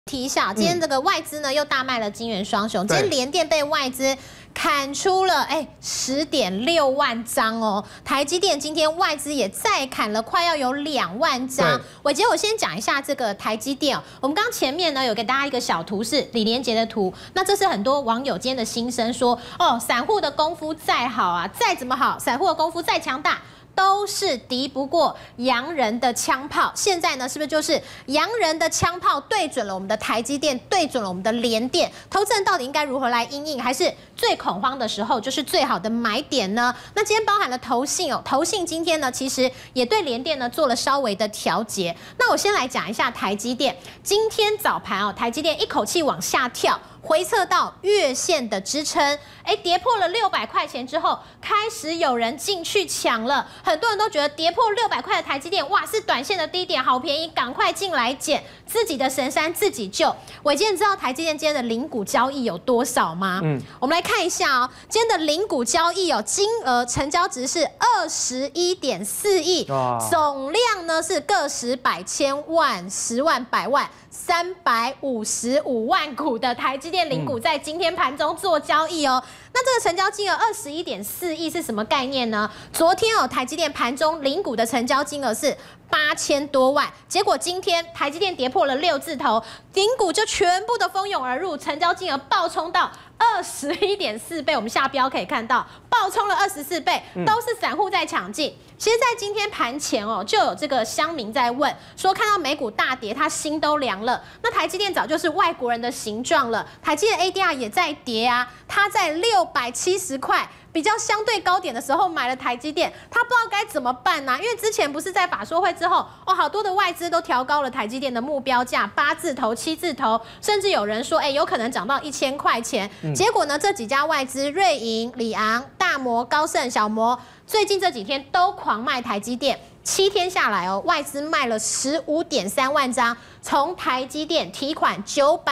提一下，今天这个外资呢又大卖了金元双雄，今天联电被外资砍出了10.6万张哦，台积电今天外资也再砍了快要有2万张。伟杰，我先讲一下这个台积电哦，我们刚前面呢有给大家一个小图是李连杰的图，那这是很多网友今天的心声说，哦，散户的功夫再好啊，再怎么好，散户的功夫再强大，都是敌不过洋人的枪炮。现在呢，是不是就是洋人的枪炮对准了我们的台积电，对准了我们的联电？投资人到底应该如何来因应？还是最恐慌的时候就是最好的买点呢？那今天包含了投信哦，投信今天呢其实也对联电呢做了稍微的调节。那我先来讲一下台积电，今天早盘哦，台积电一口气往下跳。回测到月线的支撑，跌破了600块钱之后，开始有人进去抢了。很多人都觉得跌破600块的台积电，哇，是短线的低点，好便宜，赶快进来捡，自己的神山自己救。伟杰，你知道台积电今天的零股交易有多少吗？我们来看一下哦，今天的零股交易哦，金额成交值是21.4亿，总量呢是个十百千万、10万、100万。355万股的台积电零股在今天盘中做交易哦。那这个成交金额21.4亿是什么概念呢？昨天哦，台积电盘中零股的成交金额是8000多万，结果今天台积电跌破了6字头，零股就全部的蜂拥而入，成交金额暴冲到21.4倍。我们下标可以看到，暴冲了24倍，都是散户在抢进。其实，在今天盘前哦，就有这个乡民在问说，看到美股大跌，他心都凉了。那台积电早就是外国人的形状了，台积电 ADR 也在跌啊，它在670块。比较相对高点的时候买了台积电，他不知道该怎么办呢？因为之前不是在法说会之后，哦，好多的外资都调高了台积电的目标价，8字头、7字头，甚至有人说，有可能涨到1000块钱。结果呢，这几家外资瑞银、里昂、大摩、高盛、小摩，最近这几天都狂卖台积电。7天下来哦，外资卖了15.3万张，从台积电提款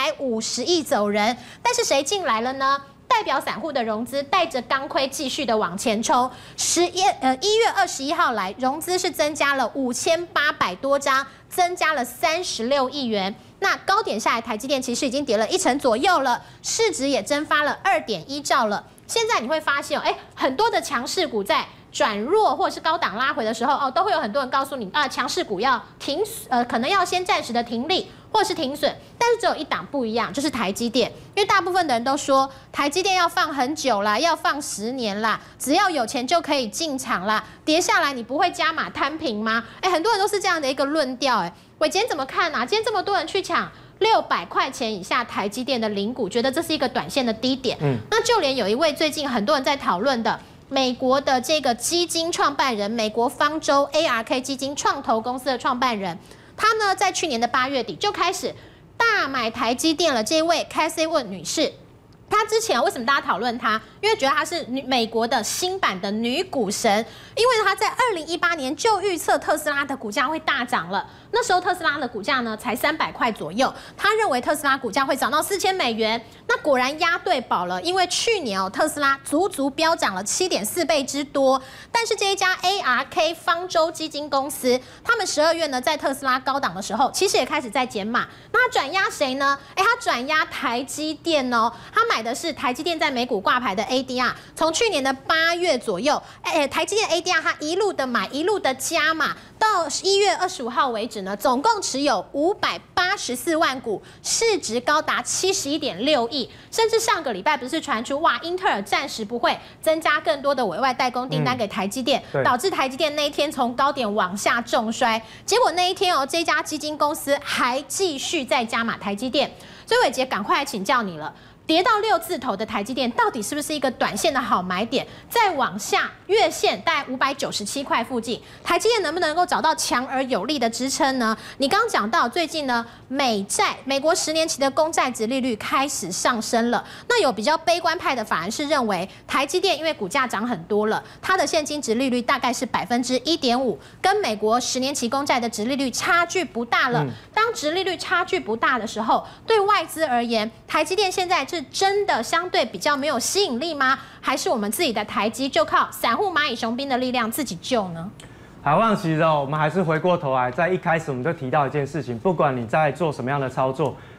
950亿走人。但是谁进来了呢？代表散户的融资带着钢盔继续的往前冲。1月21号来，融资是增加了5800多张，增加了36亿元。那高点下来，台积电其实已经跌了1成左右了，市值也蒸发了2.1兆了。现在你会发现，很多的强势股在转弱或者是高档拉回的时候，都会有很多人告诉你啊，强势股要可能要先暂时的停利或者是停损，但是只有一档不一样，就是台积电，因为大部分的人都说台积电要放很久啦，要放10年啦，只要有钱就可以进场啦，跌下来你不会加码摊平吗？很多人都是这样的一个论调。伟杰怎么看啊？今天这么多人去抢600块钱以下台积电的零股，觉得这是一个短线的低点。那就连有一位最近很多人在讨论的美国的这个基金创办人，美国方舟 ARK 基金创投公司的创办人，他呢在去年的8月底就开始大买台积电了。这位 Cassie Wood 女士，她之前为什么大家讨论她？因为觉得她是美国的新版的女股神，因为她在2018年就预测特斯拉的股价会大涨了。那时候特斯拉的股价呢才300块左右，他认为特斯拉股价会涨到4000美元。那果然押对宝了，因为去年特斯拉足足飙涨了7.4倍之多。但是这一家 ARK 方舟基金公司，他们12月呢在特斯拉高档的时候，其实也开始在减码。那他转押谁呢？他转押台积电哦，他买的是台积电在美股挂牌的 ADR， 从去年的8月左右，台积电 ADR 他一路的买，一路的加码。到1月25号为止呢，总共持有584万股，市值高达71.6亿。甚至上个礼拜不是传出哇，英特尔暂时不会增加更多的委外代工订单给台积电，导致台积电那一天从高点往下重摔。结果那一天这家基金公司还继续在加码台积电。所以伟杰赶快来请教你了。跌到6字头的台积电，到底是不是一个短线的好买点？再往下，月线大概597块附近，台积电能不能够找到强而有力的支撑呢？你刚刚讲到最近呢，美国10年期的公债殖利率开始上升了。那有比较悲观派的法人是认为，台积电因为股价涨很多了，它的现金殖利率大概是1.5%，跟美国10年期公债的殖利率差距不大了。当殖利率差距不大的时候，对外资而言，台积电现在是真的相对比较没有吸引力吗？还是我们自己的台积就靠散户蚂蚁雄兵的力量自己救呢？ 海望其实我们还是回过头来，在一开始我们就提到一件事情，不管你在做什么样的操作，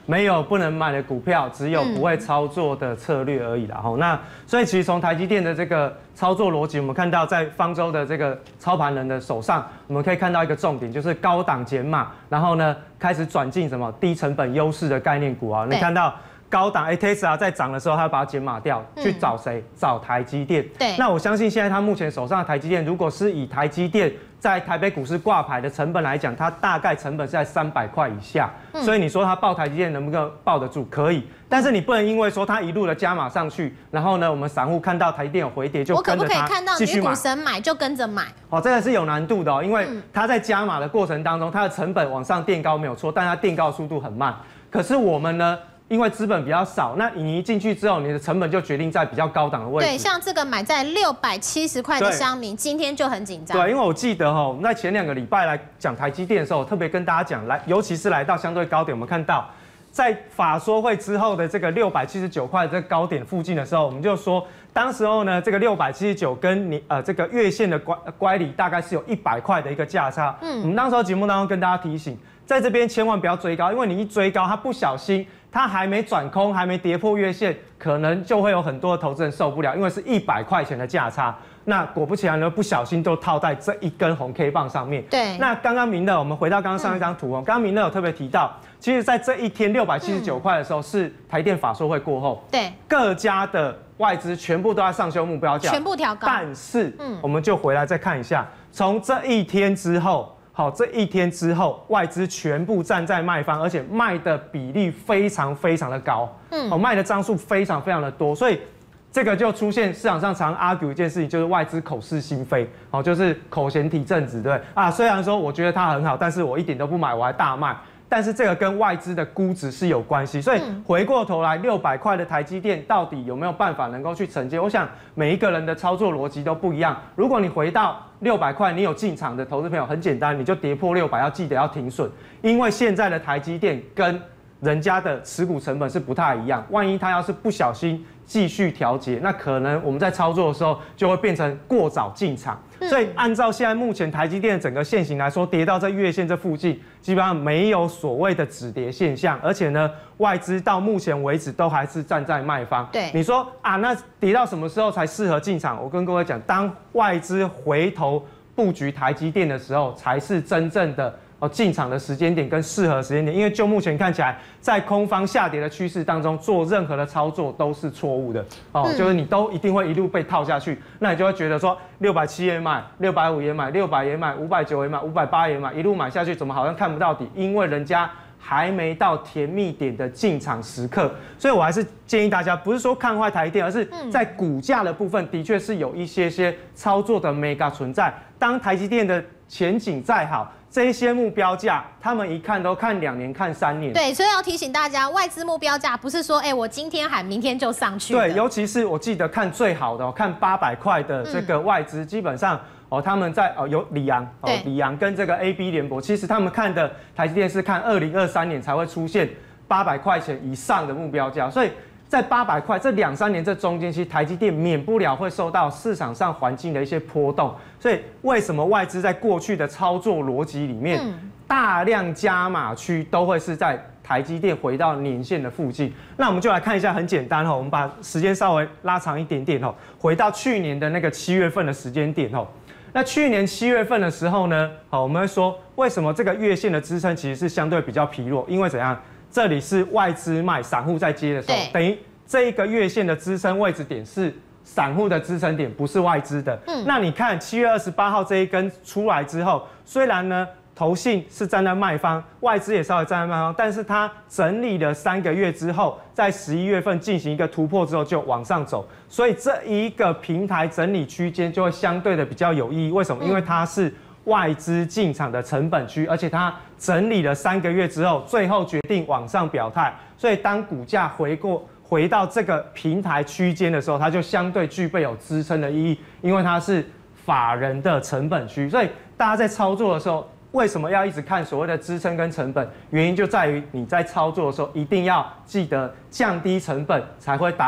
没有不能买的股票，只有不会操作的策略而已啦。那所以其实从台积电的这个操作逻辑，我们看到在方舟的这个操盘人的手上，我们可以看到一个重点，就是高档减码，然后呢开始转进什么低成本优势的概念股啊。你看到高档Tesla 在涨的时候，它把它减码掉，去找谁？找台积电。 对。 那我相信现在它目前手上的台积电，如果是以台积电在台北股市挂牌的成本来讲，它大概成本是在300块以下。所以你说它抱台积电能不能抱得住？可以。但是你不能因为说它一路的加码上去，然后呢，我们散户看到台积电有回跌就跟着它继续买。我可不可以看到女股神买就跟着买？ 这个是有难度的因为它在加码的过程当中，它的成本往上垫高没有错，但它垫高速度很慢。可是我们呢？因为资本比较少，那你一进去之后，你的成本就决定在比较高档的位置。 对，像这个买在670块的乡民，今天就很紧张。 对，因为我记得我们在前2个礼拜来讲台积电的时候，特别跟大家讲，尤其是来到相对高点，我们看到在法说会之后的这个679块这个高点附近的时候，我们就说，当时候呢，这个679跟这个月线的乖离大概是有100块的一个价差。我们当时候节目当中跟大家提醒，在这边千万不要追高，因为你一追高，它不小心。它还没转空，还没跌破月线，可能就会有很多的投资人受不了，因为是100块钱的价差。那果不其然呢，不小心都套在这一根红 K 棒上面。 对。 那刚刚明乐，我们回到刚刚上一张图刚刚明乐有特别提到，其实在这一天679块的时候，是台电法说会过后， 对， 各家的外资全部都在上修目标价， 全部调高。 但是，我们就回来再看一下，从这一天之后。好，这一天之后，外资全部站在卖方，而且卖的比例非常非常的高，卖的张数非常非常的多，所以这个就出现市场上常 argue 一件事情，就是外资口是心非，就是口嫌体正直，对虽然说我觉得它很好，但是我一点都不买，我还大卖。但是这个跟外资的估值是有关系，所以回过头来，600块的台积电到底有没有办法能够去承接？我想每一个人的操作逻辑都不一样。如果你回到600块，你有进场的投资朋友，很简单，你就跌破600，要记得要停损，因为现在的台积电跟人家的持股成本是不太一样。万一他要是不小心继续调节，那可能我们在操作的时候就会变成过早进场。所以按照现在目前台积电的整个线型来说，跌到这月线这附近，基本上没有所谓的止跌现象，而且呢，外资到目前为止都还是站在卖方。 对， 你说那跌到什么时候才适合进场？我跟各位讲，当外资回头布局台积电的时候，才是真正的进场的时间点跟适合时间点，因为就目前看起来，在空方下跌的趋势当中，做任何的操作都是错误的就是你都一定会一路被套下去，那你就会觉得说670也买，650也买，600也买，590也买，580也买，一路买下去，怎么好像看不到底？因为人家还没到甜蜜点的进场时刻，所以我还是建议大家，不是说看坏台电，而是在股价的部分，的确是有一些操作的 mega 存在。当台积电的前景再好，这一些目标价，他们一看都看2年、看3年。 对，所以要提醒大家，外资目标价不是说，我今天喊，明天就上去。 对，尤其是我记得看最好的，看800块的这个外资，基本上他们在有里昂，里昂跟这个 AB 联博，其实他们看的台积电是看2023年才会出现800块钱以上的目标价，所以在800块这2、3年这中间，其实台积电免不了会受到市场上环境的一些波动。所以为什么外资在过去的操作逻辑里面，大量加码区都会是在台积电回到年线的附近？那我们就来看一下，很简单我们把时间稍微拉长一点点回到去年的那个7月份的时间点那去年7月份的时候呢，我们会说为什么这个月线的支撑其实是相对比较疲弱？因为怎样？这里是外资卖，散户在接的时候，等于这一个月线的支撑位置点是散户的支撑点，不是外资的。那你看7月28号这一根出来之后，虽然呢投信是站在卖方，外资也稍微站在卖方，但是它整理了3个月之后，在11月份进行一个突破之后就往上走，所以这一个平台整理区间就会相对的比较有意义。为什么？因为它是外资进场的成本区，而且它整理了3个月之后，最后决定往上表态，所以当股价回到这个平台区间的时候，它就相对具备有支撑的意义，因为它是法人的成本区，所以大家在操作的时候，为什么要一直看所谓的支撑跟成本？原因就在于你在操作的时候，一定要记得降低成本，才会达到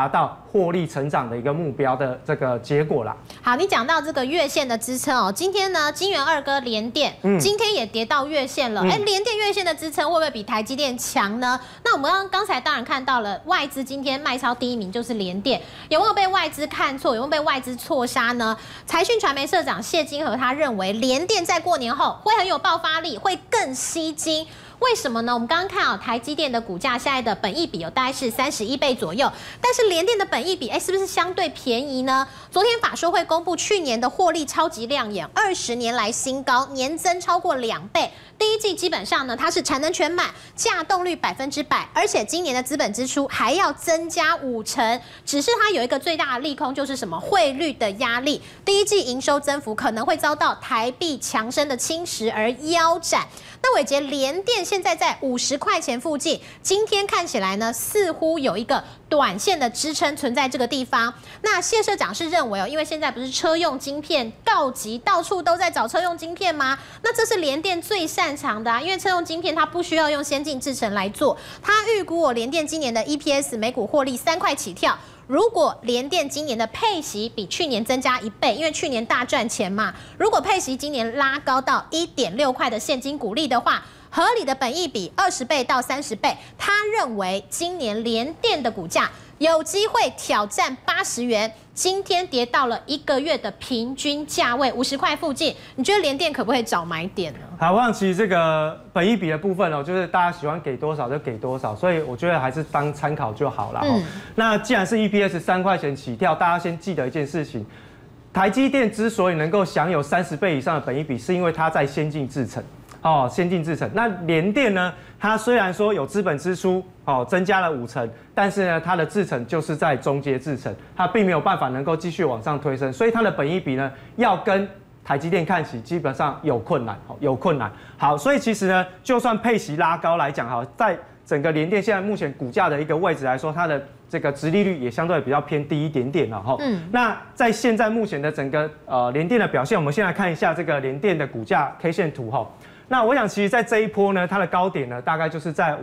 获利成长的一个目标的这个结果啦。 好，你讲到这个月线的支撑哦，今天呢，金元二哥联电，今天也跌到月线了。联电月线的支撑会不会比台积电强呢？那我们刚才当然看到了，外资今天卖超第一名就是联电，有没有被外资看错？有没有被外资错杀呢？财讯传媒社长谢金河他认为，联电在过年后会很有爆发力，会更吸金。为什么呢？我们刚刚看台积电的股价现在的本益比大概是31倍左右，但是联电的本益比是不是相对便宜呢？昨天法说会公布去年的获利超级亮眼，20年来新高，年增超过2倍。第一季基本上呢，它是产能全满，价动率100%，而且今年的资本支出还要增加50%。只是它有一个最大的利空，就是什么？汇率的压力。第一季营收增幅可能会遭到台币强升的侵蚀而腰斩。那伟捷联电现在在50块钱附近，今天看起来呢，似乎有一个短线的支撑存在这个地方。那谢社长是认为因为现在不是车用晶片告急，到处都在找车用晶片吗？那这是联电最擅长的因为车用晶片它不需要用先进制程来做。他预估联电今年的 EPS 每股获利3块起跳。如果联电今年的配息比去年增加1倍，因为去年大赚钱嘛，如果配息今年拉高到1.6块的现金股利的话，合理的本益比20倍到30倍，他认为今年联电的股价有机会挑战80元。今天跌到了1个月的平均价位50块附近，你觉得联电可不可以找买点呢？ 好，我想其实这个本益比的部分就是大家喜欢给多少就给多少，所以我觉得还是当参考就好了。那既然是 EPS 3块钱起跳，大家先记得一件事情。台积电之所以能够享有30倍以上的本益比，是因为它在先进制程。先进制程。那联电呢？它虽然说有资本支出增加了50%，但是呢，它的制程就是在中阶制程，它并没有办法能够继续往上推升，所以它的本益比呢，要跟台积电看齐，基本上有困难，有困难。好，所以其实呢，就算配息拉高来讲，在整个联电现在目前股价的一个位置来说，它的这个殖利率也相对比较偏低一点点了那在现在目前的整个联电的表现，我们先来看一下这个联电的股价 K 线图那我想，其实，在这一波呢，它的高点呢，大概就是在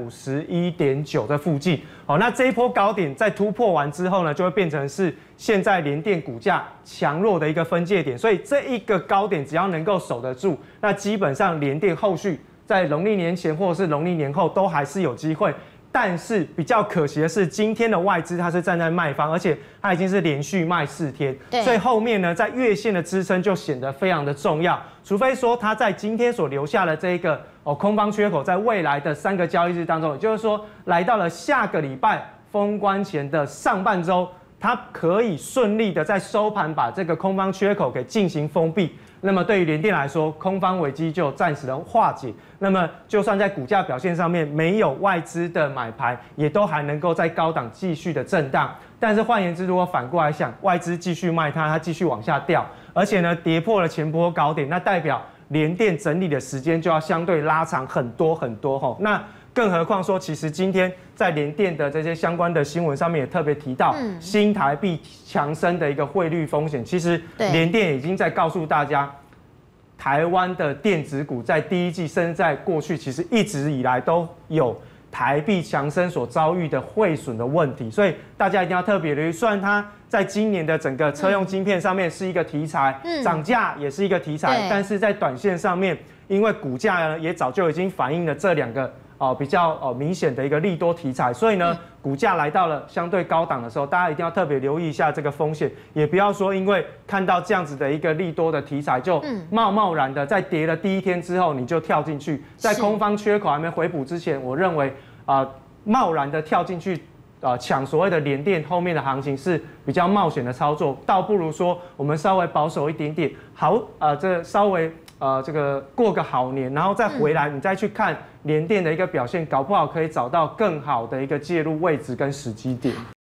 51.9的附近。那这一波高点在突破完之后呢，就会变成是现在联电股价强弱的一个分界点。所以这一个高点只要能够守得住，那基本上联电后续在农历年前或者是农历年后都还是有机会。但是比较可惜的是，今天的外资它是站在卖方，而且它已经是连续卖4天，所以后面呢，在月线的支撑就显得非常的重要。除非说它在今天所留下的这一个空方缺口，在未来的3个交易日当中，也就是说来到了下个礼拜封关前的上半周，它可以顺利的在收盘把这个空方缺口给进行封闭。那么对于联电来说，空方危机就暂时的化解。那么就算在股价表现上面没有外资的买盘，也都还能够在高档继续的震荡。但是换言之，如果反过来想，外资继续卖它继续往下掉，而且呢跌破了前波高点，那代表联电整理的时间就要相对拉长很多很多那更何况说，其实今天在联电的这些相关的新闻上面也特别提到，新台币强升的一个汇率风险。其实联电已经在告诉大家，台湾的电子股在第一季甚至在过去，其实一直以来都有台币强升所遭遇的汇损的问题，所以大家一定要特别留意。虽然它在今年的整个车用晶片上面是一个题材，涨价也是一个题材，但是在短线上面，因为股价呢也早就已经反映了这2个比较明显的一个利多题材，所以呢，股价来到了相对高档的时候，大家一定要特别留意一下这个风险，也不要说因为看到这样子的一个利多的题材，就贸然的在跌了第1天之后你就跳进去，在空方缺口还没回补之前，我认为贸然的跳进去抢所谓的联电后面的行情是比较冒险的操作，倒不如说我们稍微保守一点点，这稍微这个过个好年，然后再回来，你再去看联电的一个表现，搞不好可以找到更好的一个介入位置跟时机点。